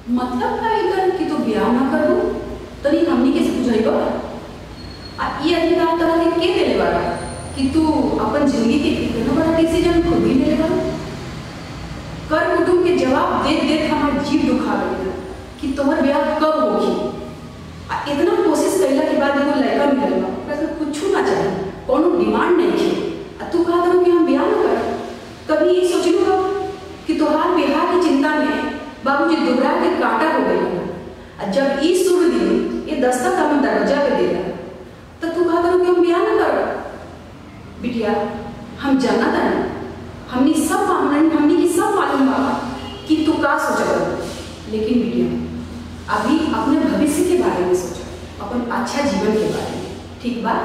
मतलब का इधर कि तू ब्याह ना करू तनी हमनी के से बुझाइबा आ ये अधिकार तरह के देले बारा कि तू अपन जिंदगी के इतना बड़ा डिसीजन खुद ही ले लेगा। कर कुटुंब के जवाब देख देख हमार जीव दुखा गई कि तुम्हार ब्याह कब होगी। आ इतना कोशिश कैला के बाद एगो लड़का मिलल बा, ओकरा से कुछू ना चाहिए, कोनो डिमांड नहीं थी। आ तू कहा करो कि हम ब्याह ना कर। कभी ये सोचलू हो कि तोहार ब्याह की चिंता में बाबूजी दुबरा के कांटा हो गई। आ जब ई शुभ दिन ये दस्तक हम दरवाजा पे देला तो तू कहा करो कि हम ब्याह ना कर। बिटिया हम जानत नहीं, हमनी सब मामलन हमनी की सब मालूम बा कि तू का सोचत, लेकिन बिटिया अभी अपने भविष्य के बारे में सोचो, अपन अच्छा जीवन के बारे में, ठीक बा।